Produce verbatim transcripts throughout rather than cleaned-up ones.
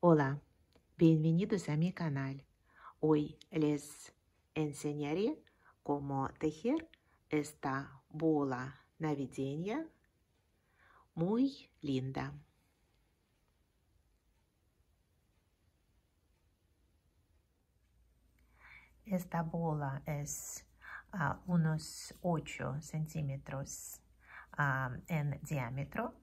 Hola, bienvenidos a mi canal. Hoy les enseñaré cómo tejer esta bola navideña muy linda. Esta bola es uh, unos ocho centímetros uh, en diámetro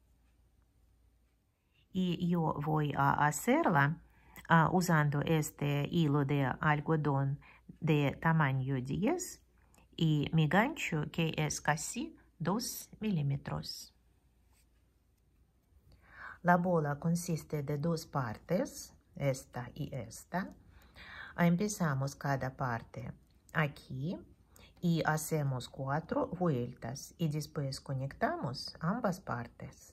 y yo voy a hacerla uh, usando este hilo de algodón de tamaño diez y mi gancho que es casi dos milímetros. La bola consiste de dos partes, esta y esta. Empezamos cada parte aquí y hacemos cuatro vueltas y después conectamos ambas partes.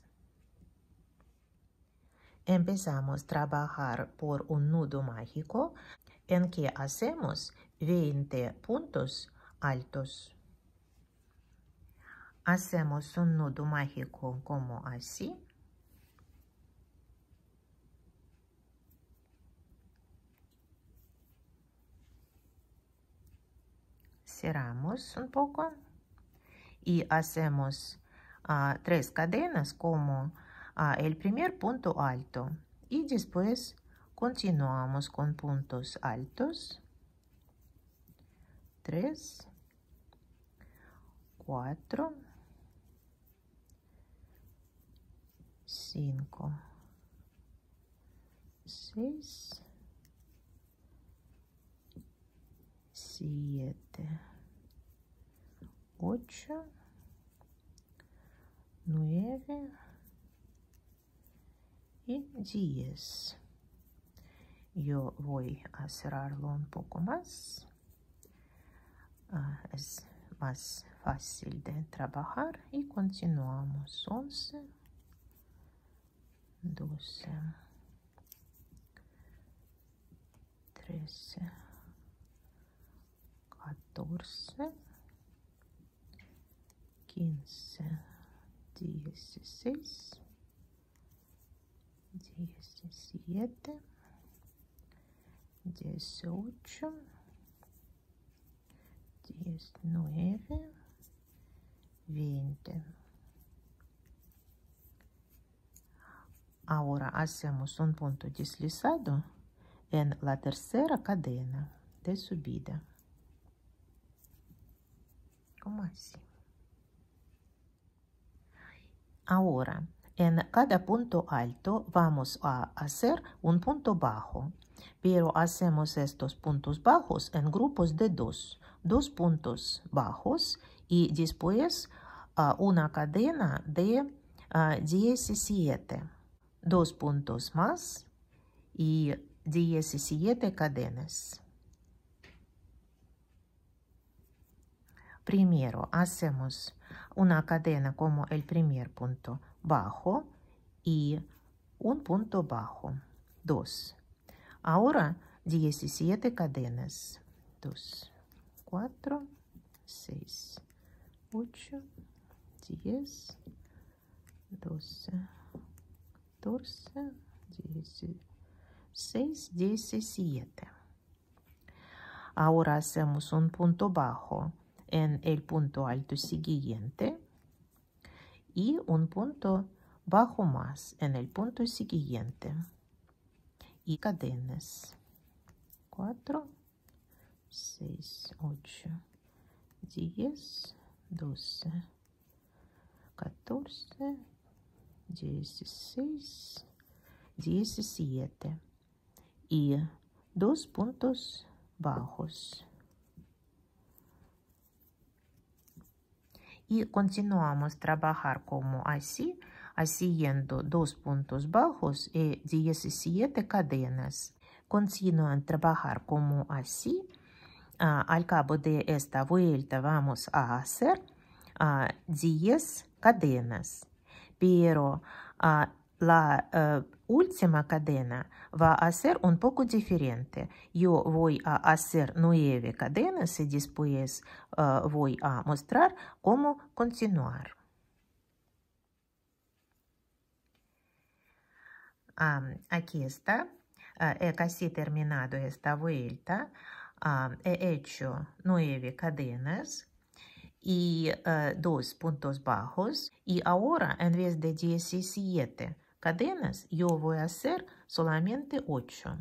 Empezamos a trabajar por un nudo mágico en que hacemos veinte puntos altos. Hacemos un nudo mágico como así. Cerramos un poco y hacemos uh, tres cadenas como uh, el primer punto alto y después continuamos con puntos altos. Tres, cuatro, cinco, seis, siete, ocho, nueve y diez. Yo voy a cerrarlo un poco más. Uh, es más fácil de trabajar y continuamos. once, doce, trece, catorce, quince, dieciséis, diecisiete, dieciocho, diecinueve, veinte. Ahora hacemos un punto deslizado en la tercera cadena de subida. Como así. Ahora, en cada punto alto vamos a hacer un punto bajo, pero hacemos estos puntos bajos en grupos de dos, dos puntos bajos y después uh, una cadena de uh, diecisiete, dos puntos más y diecisiete cadenas. Primero hacemos una cadena como el primer punto bajo y un punto bajo, dos. Ahora diecisiete cadenas, dos, cuatro, seis, ocho, diez, doce, catorce, dieciséis, diecisiete. Ahora hacemos un punto bajo en el punto alto siguiente y un punto bajo más en el punto siguiente y cadenas cuatro, seis, ocho, diez, doce, catorce, dieciséis, diecisiete y dos puntos bajos. Y continuamos a trabajar como así, haciendo dos puntos bajos y diecisiete cadenas. Continúan a trabajar como así. Uh, al cabo de esta vuelta vamos a hacer uh, diez cadenas, pero uh, la uh, última cadena va a ser un poco diferente. Yo voy a hacer nueve cadenas y después uh, voy a mostrar cómo continuar. Um, aquí está. Uh, he casi terminado esta vuelta. Um, he hecho nueve cadenas y uh, dos puntos bajos. Y ahora, en vez de diecisiete cadenas, yo voy a hacer solamente ocho.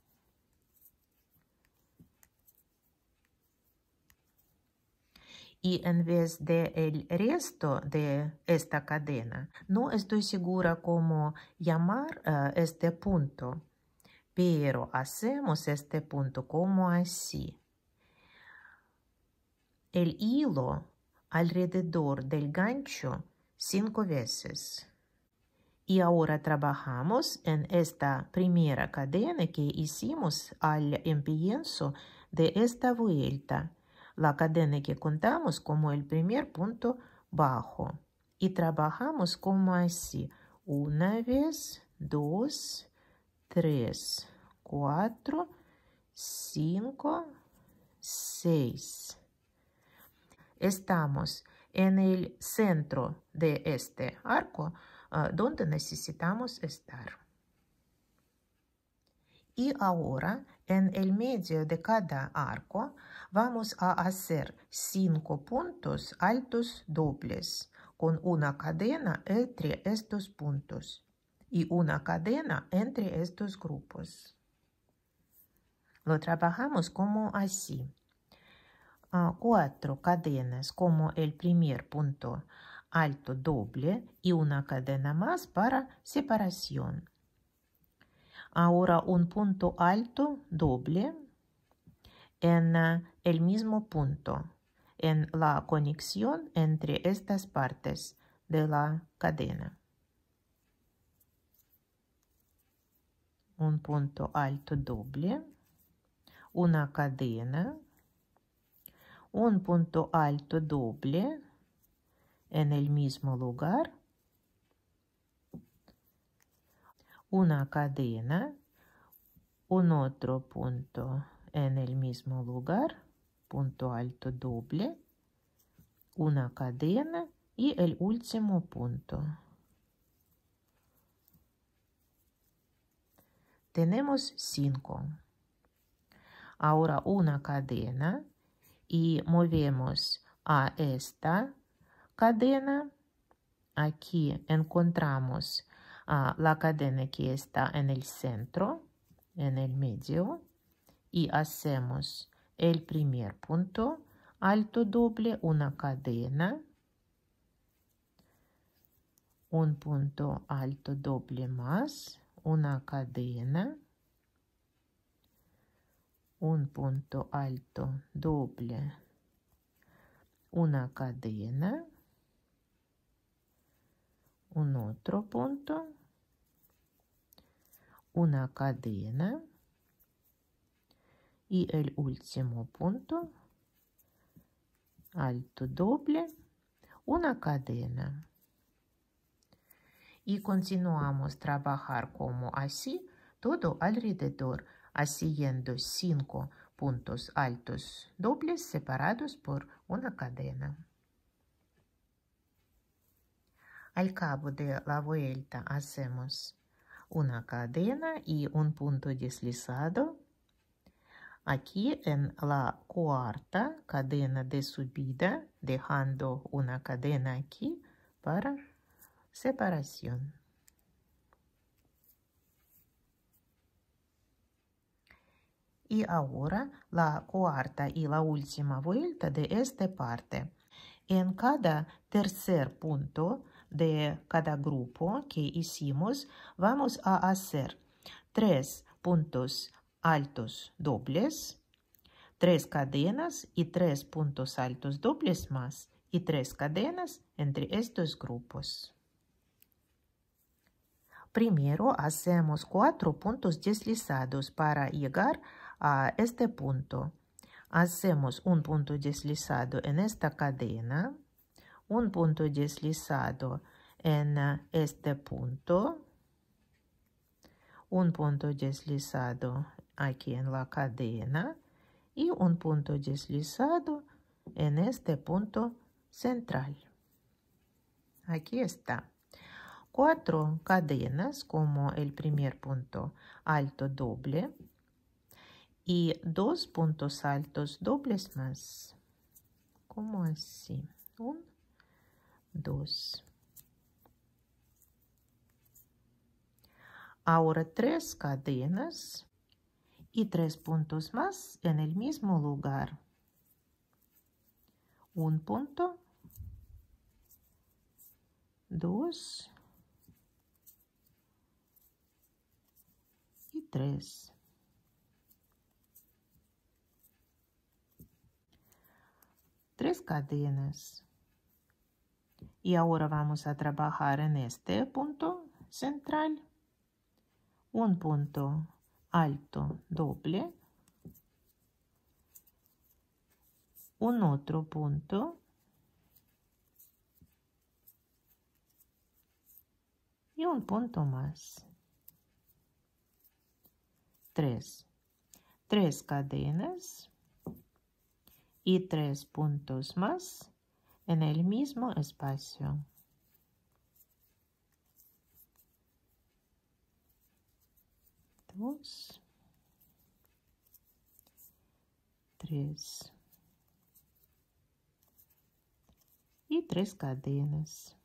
Y en vez de el resto de esta cadena, no estoy segura cómo llamar uh, este punto, pero hacemos este punto como así. El hilo alrededor del gancho cinco veces. Y ahora trabajamos en esta primera cadena que hicimos al comienzo de esta vuelta. La cadena que contamos como el primer punto bajo. Y trabajamos como así. Una vez, dos, tres, cuatro, cinco, seis. Estamos en el centro de este arco, uh, donde necesitamos estar. Y ahora, en el medio de cada arco, vamos a hacer cinco puntos altos dobles, con una cadena entre estos puntos y una cadena entre estos grupos. Lo trabajamos como así. Uh, cuatro cadenas como el primer punto alto doble y una cadena más para separación. Ahora un punto alto doble en uh, el mismo punto, en la conexión entre estas partes de la cadena. Un punto alto doble, una cadena, un punto alto doble en el mismo lugar, una cadena, un otro punto en el mismo lugar, punto alto doble, una cadena y el último punto. Tenemos cinco. Ahora una cadena y movemos a esta cadena. Aquí encontramos uh, la cadena que está en el centro, en el medio, y hacemos el primer punto alto doble, una cadena, un punto alto doble más, una cadena, un punto alto doble, una cadena, un otro punto, una cadena y el último punto alto doble, una cadena. Y continuamos a trabajar como así todo alrededor, haciendo cinco puntos altos dobles separados por una cadena. Al cabo de la vuelta hacemos una cadena y un punto deslizado. Aquí en la cuarta cadena de subida, dejando una cadena aquí para separación. Y ahora la cuarta y la última vuelta de esta parte. En cada tercer punto de cada grupo que hicimos, vamos a hacer tres puntos altos dobles, tres cadenas y tres puntos altos dobles más, y tres cadenas entre estos grupos. Primero hacemos cuatro puntos deslizados para llegar a este punto. Hacemos un punto deslizado en esta cadena, un punto deslizado en este punto, un punto deslizado aquí en la cadena y un punto deslizado en este punto central. Aquí está. cuatro cadenas como el primer punto alto doble y dos puntos altos dobles más, como así, un, dos. Ahora tres cadenas y tres puntos más en el mismo lugar. Un punto, dos y tres. Tres cadenas. Y ahora vamos a trabajar en este punto central. Un punto alto doble. Un otro punto. Y un punto más. Tres. Tres cadenas. Y tres puntos más en el mismo espacio. Dos. Tres. Y tres cadenas.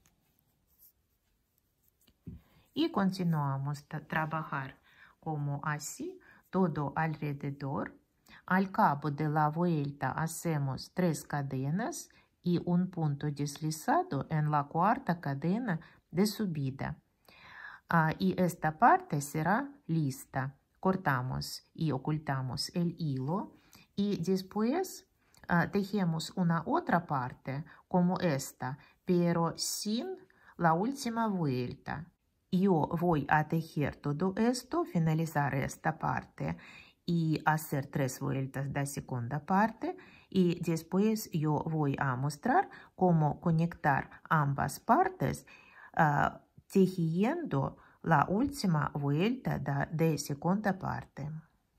Y continuamos a trabajar como así, todo alrededor. Al cabo de la vuelta hacemos tres cadenas y un punto deslizado en la cuarta cadena de subida. Uh, y esta parte será lista. Cortamos y ocultamos el hilo y después uh, tejemos una otra parte como esta, pero sin la última vuelta. Yo voy a tejer todo esto, finalizar esta parte y hacer tres vueltas de segunda parte, y después yo voy a mostrar cómo conectar ambas partes uh, tejiendo la última vuelta de, de segunda parte.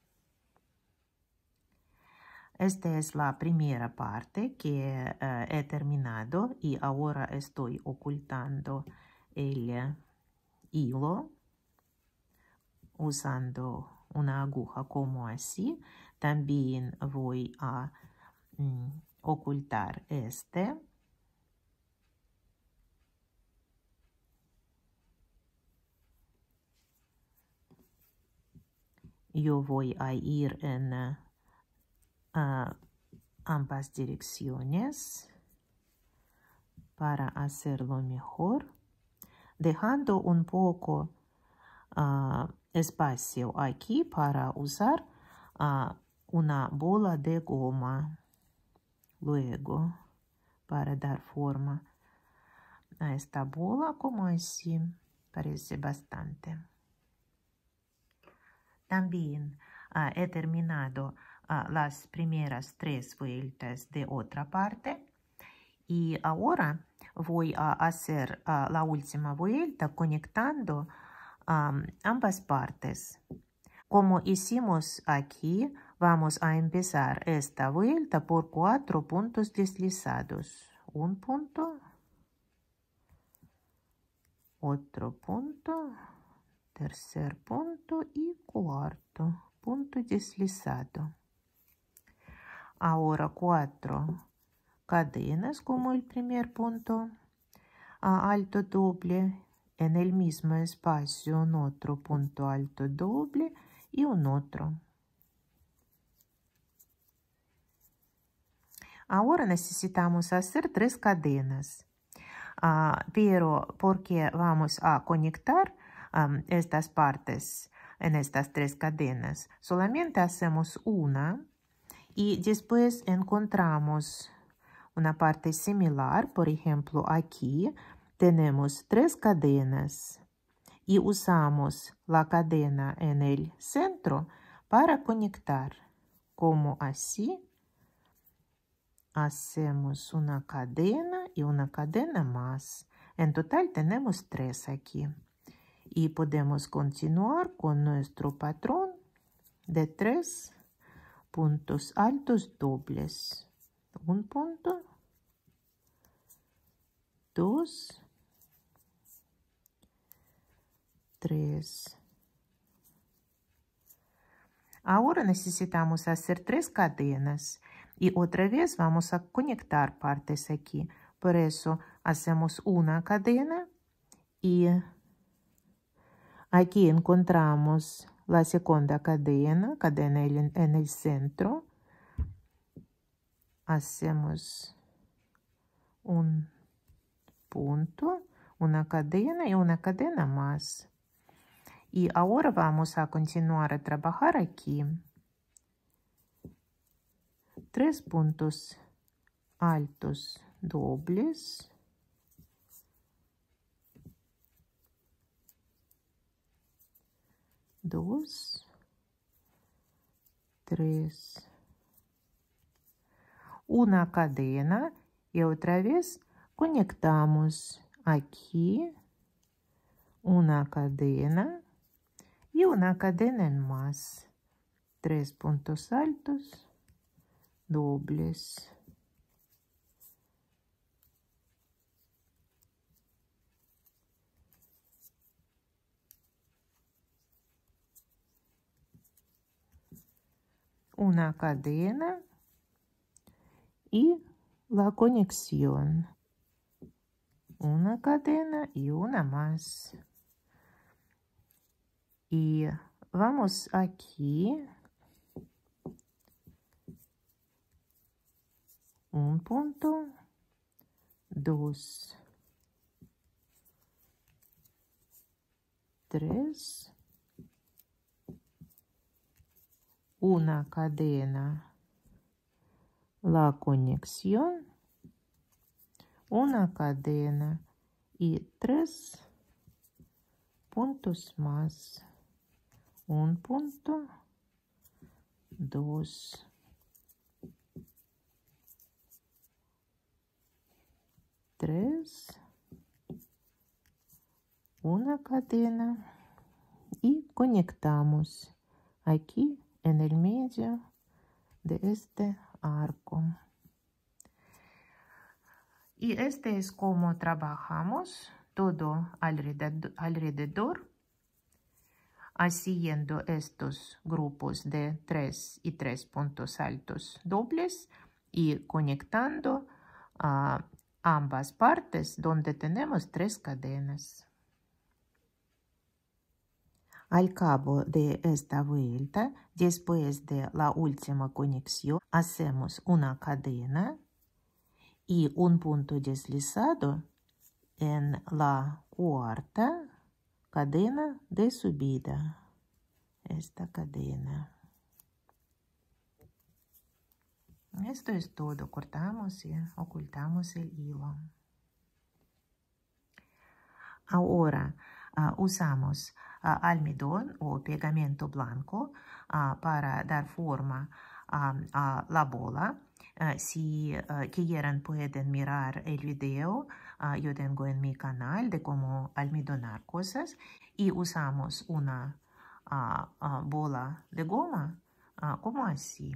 Esta es la primera parte que uh, he terminado y ahora estoy ocultando el hilo usando una aguja como así. También voy a mm, ocultar este. Yo voy a ir en uh, ambas direcciones para hacerlo mejor, dejando un poco uh, espacio aquí para usar uh, una bola de goma luego para dar forma a esta bola como así. Parece bastante. También uh, he terminado uh, las primeras tres vueltas de otra parte y ahora voy a hacer uh, la última vuelta conectando um, ambas partes. Como hicimos aquí, vamos a empezar esta vuelta por cuatro puntos deslizados. Un punto, otro punto, tercer punto y cuarto punto deslizado. Ahora cuatro cadenas como el primer punto a alto doble, en el mismo espacio un otro punto alto doble y un otro. Ahora necesitamos hacer tres cadenas, uh, pero porque vamos a conectar um, estas partes en estas tres cadenas, solamente hacemos una y después encontramos una parte similar. Por ejemplo, aquí tenemos tres cadenas y usamos la cadena en el centro para conectar, como así. Hacemos una cadena y una cadena más. En total tenemos tres aquí. Y podemos continuar con nuestro patrón de tres puntos altos dobles. Un punto, dos tres. Ahora necesitamos hacer tres cadenas y otra vez vamos a conectar partes aquí. Por eso hacemos una cadena y aquí encontramos la segunda cadena, cadena en el centro. Hacemos un punto, una cadena y una cadena más. Y ahora vamos a continuar a trabajar aquí. Tres puntos altos dobles. Dos. Tres. Una cadena y otra vez conectamos aquí una cadena y una cadena en más. Tres puntos altos dobles. Una cadena y la conexión. Una cadena y una más. Y vamos aquí. Un punto. Dos. Tres. Una cadena. La conexión. Una cadena y tres puntos más. Un punto, dos, tres, una cadena y conectamos aquí en el medio de este arco. Y este es como trabajamos todo alrededor, alrededor, haciendo estos grupos de tres y tres puntos altos dobles y conectando uh, ambas partes donde tenemos tres cadenas. Al cabo de esta vuelta, después de la última conexión, hacemos una cadena y un punto deslizado en la cuarta cadena de subida. Esta cadena. Esto es todo. Cortamos y ocultamos el hilo. Ahora uh, usamos uh, almidón o pegamento blanco uh, para dar forma um, a la bola. Uh, si uh, quieren pueden mirar el video. Uh, yo tengo en mi canal de cómo almidonar cosas. Y usamos una uh, uh, bola de goma uh, como así.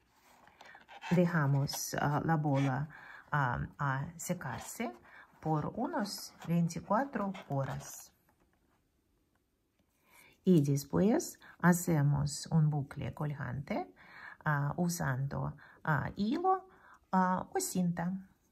Dejamos uh, la bola uh, a secarse por unos veinticuatro horas. Y después hacemos un bucle colgante uh, usando uh, hilo uh, o cinta.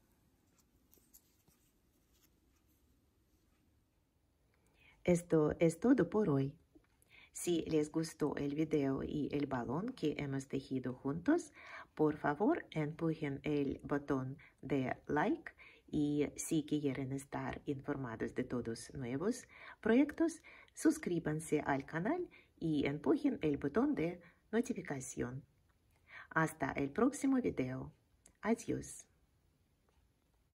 Esto es todo por hoy. Si les gustó el video y el balón que hemos tejido juntos, por favor empujen el botón de like. Y si quieren estar informados de todos nuevos proyectos, suscríbanse al canal y empujen el botón de notificación. Hasta el próximo video. Adiós.